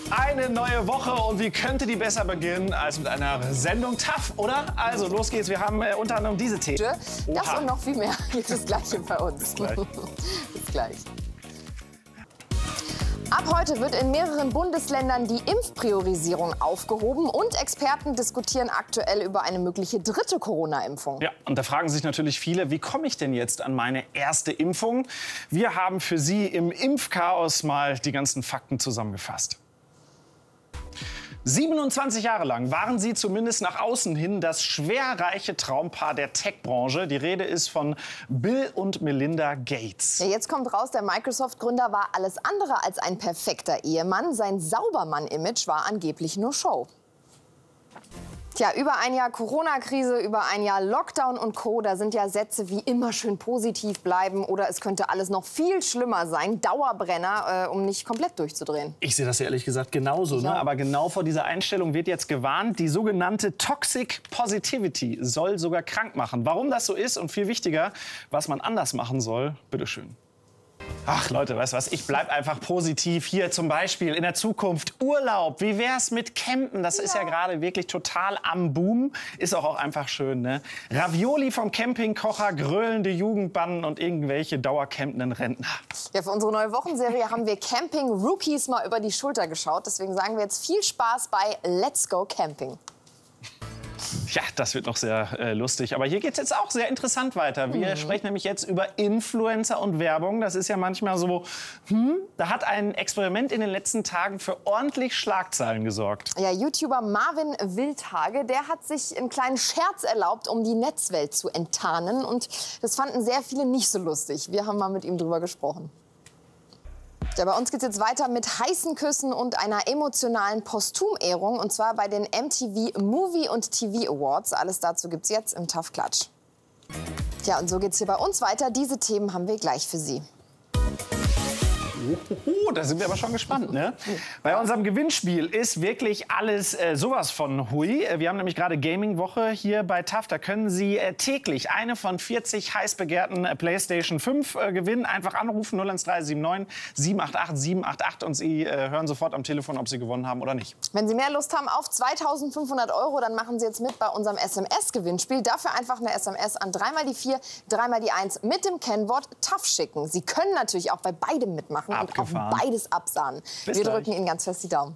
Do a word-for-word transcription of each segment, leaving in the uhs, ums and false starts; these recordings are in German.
Eine neue Woche und wie könnte die besser beginnen als mit einer Sendung TAF, oder? Also los geht's, wir haben äh, unter anderem diese Themen. Das Oha. Und noch viel mehr gibt es gleich bei uns. Bis gleich. Bis gleich. Ab heute wird in mehreren Bundesländern die Impfpriorisierung aufgehoben und Experten diskutieren aktuell über eine mögliche dritte Corona-Impfung. Ja, und da fragen sich natürlich viele, wie komme ich denn jetzt an meine erste Impfung? Wir haben für Sie im Impfchaos mal die ganzen Fakten zusammengefasst. siebenundzwanzig Jahre lang waren sie zumindest nach außen hin das schwerreiche Traumpaar der Tech-Branche. Die Rede ist von Bill und Melinda Gates. Ja, jetzt kommt raus, der Microsoft-Gründer war alles andere als ein perfekter Ehemann. Sein Saubermann-Image war angeblich nur Show. Tja, über ein Jahr Corona-Krise, über ein Jahr Lockdown und Co. Da sind ja Sätze wie immer schön positiv bleiben oder es könnte alles noch viel schlimmer sein. Dauerbrenner, äh, um nicht komplett durchzudrehen. Ich sehe das ja ehrlich gesagt genauso. Ne? Aber genau vor dieser Einstellung wird jetzt gewarnt. Die sogenannte Toxic Positivity soll sogar krank machen. Warum das so ist und viel wichtiger, was man anders machen soll, bitteschön. Ach Leute, weißt du was, ich bleib einfach positiv. Hier zum Beispiel in der Zukunft Urlaub. Wie wär's mit Campen? Das ja. ist ja gerade wirklich total am Boom. Ist auch, auch einfach schön, ne? Ravioli vom Campingkocher, gröhlende Jugendbanden und irgendwelche dauercampenden Rentner. Ja, für unsere neue Wochenserie haben wir Camping-Rookies mal über die Schulter geschaut. Deswegen sagen wir jetzt viel Spaß bei Let's Go Camping. Ja, das wird noch sehr äh, lustig. Aber hier geht es jetzt auch sehr interessant weiter. Wir mhm. sprechen nämlich jetzt über Influencer und Werbung. Das ist ja manchmal so, hm, da hat ein Experiment in den letzten Tagen für ordentlich Schlagzeilen gesorgt. Ja, YouTuber Marvin Wildhage, der hat sich einen kleinen Scherz erlaubt, um die Netzwelt zu enttarnen. Und das fanden sehr viele nicht so lustig. Wir haben mal mit ihm drüber gesprochen. Ja, bei uns geht es jetzt weiter mit heißen Küssen und einer emotionalen Postumehrung. Und zwar bei den M T V Movie und T V Awards. Alles dazu gibt's jetzt im TAF Klatsch. Tja, und so geht's hier bei uns weiter. Diese Themen haben wir gleich für Sie. Oh, da sind wir aber schon gespannt, ne? Bei unserem Gewinnspiel ist wirklich alles äh, sowas von hui. Wir haben nämlich gerade Gaming-Woche hier bei TAF. Da können Sie äh, täglich eine von vierzig heiß begehrten äh, PlayStation fünf äh, gewinnen. Einfach anrufen null eins drei sieben neun sieben acht acht sieben acht acht und Sie äh, hören sofort am Telefon, ob Sie gewonnen haben oder nicht. Wenn Sie mehr Lust haben auf zweitausendfünfhundert Euro, dann machen Sie jetzt mit bei unserem S M S-Gewinnspiel. Dafür einfach eine S M S an dreimal die vier, dreimal die eins mit dem Kennwort TAF schicken. Sie können natürlich auch bei beidem mitmachen. Abgefahren. Und auf beides absahnen. Bis Wir gleich. drücken Ihnen ganz fest die Daumen.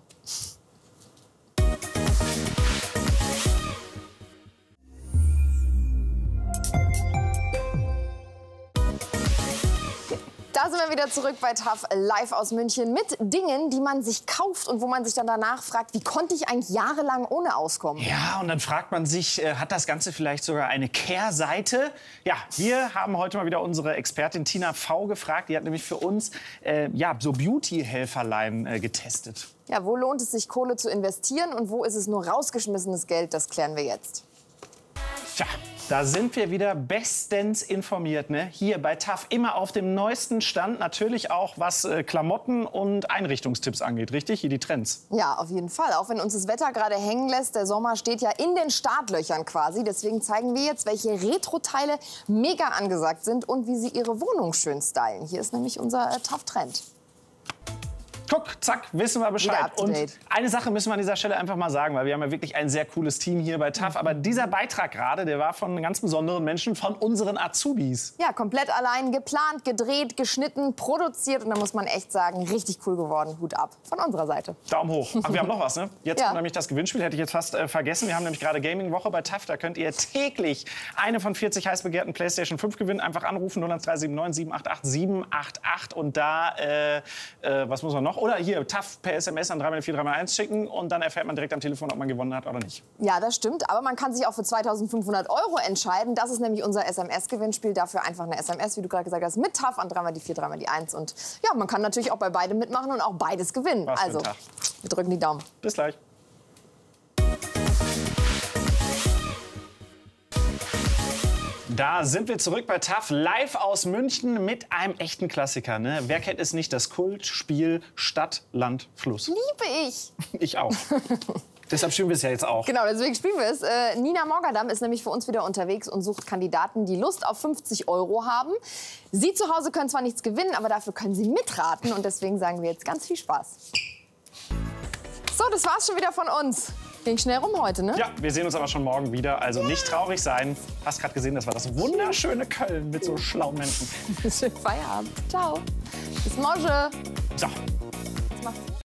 Da sind wir wieder zurück bei TAF live aus München mit Dingen, die man sich kauft und wo man sich dann danach fragt, wie konnte ich eigentlich jahrelang ohne auskommen? Ja, und dann fragt man sich, äh, hat das Ganze vielleicht sogar eine Kehrseite? Ja, wir haben heute mal wieder unsere Expertin Tina V gefragt. Die hat nämlich für uns äh, ja, so Beauty-Helferlein äh, getestet. Ja, wo lohnt es sich, Kohle zu investieren und wo ist es nur rausgeschmissenes Geld? Das klären wir jetzt. Tja, da sind wir wieder bestens informiert, ne? Hier bei TAF immer auf dem neuesten Stand, natürlich auch was äh, Klamotten und Einrichtungstipps angeht, richtig? Hier die Trends. Ja, auf jeden Fall, auch wenn uns das Wetter gerade hängen lässt. Der Sommer steht ja in den Startlöchern quasi. Deswegen zeigen wir jetzt, welche Retro-Teile mega angesagt sind und wie sie ihre Wohnung schön stylen. Hier ist nämlich unser äh, TAF-Trend. Guck, zack, wissen wir Bescheid. Und up-to-date. eine Sache müssen wir an dieser Stelle einfach mal sagen, weil wir haben ja wirklich ein sehr cooles Team hier bei TAF. Aber dieser Beitrag gerade, der war von ganz besonderen Menschen, von unseren Azubis. Ja, komplett allein geplant, gedreht, geschnitten, produziert. Und da muss man echt sagen, richtig cool geworden. Hut ab von unserer Seite. Daumen hoch. Ach, wir haben noch was, ne? Jetzt Ja. kommt nämlich das Gewinnspiel, hätte ich jetzt fast äh, vergessen. Wir haben nämlich gerade Gaming-Woche bei TAF. Da könnt ihr täglich eine von vierzig heiß begehrten PlayStation fünf gewinnen. Einfach anrufen null eins drei sieben neun sieben acht acht sieben acht acht. Und da, äh, äh, was muss man noch? Oder hier, TAF per S M S an dreimal vier dreimal eins schicken und dann erfährt man direkt am Telefon, ob man gewonnen hat oder nicht. Ja, das stimmt. Aber man kann sich auch für zweitausendfünfhundert Euro entscheiden. Das ist nämlich unser S M S-Gewinnspiel. Dafür einfach eine S M S, wie du gerade gesagt hast, mit TAF an dreimal die vier, dreimal die eins. Und ja, man kann natürlich auch bei beidem mitmachen und auch beides gewinnen. Was für ein Also, Tag. wir drücken die Daumen. Bis gleich. Da sind wir zurück bei TAF, live aus München mit einem echten Klassiker. Ne? Wer kennt es nicht, das Kultspiel Stadt, Land, Fluss. Liebe ich. Ich auch. Deshalb spielen wir es ja jetzt auch. Genau, deswegen spielen wir es. Äh, Nina Morgadam ist nämlich für uns wieder unterwegs und sucht Kandidaten, die Lust auf fünfzig Euro haben. Sie zu Hause können zwar nichts gewinnen, aber dafür können sie mitraten. Und deswegen sagen wir jetzt ganz viel Spaß. So, das war's schon wieder von uns. Ging schnell rum heute, ne? Ja, wir sehen uns aber schon morgen wieder. Also nicht traurig sein. Hast gerade gesehen, das war das wunderschöne Köln mit so schlauen Menschen. Schönen Feierabend. Ciao. Bis morgen. So. Was machst du?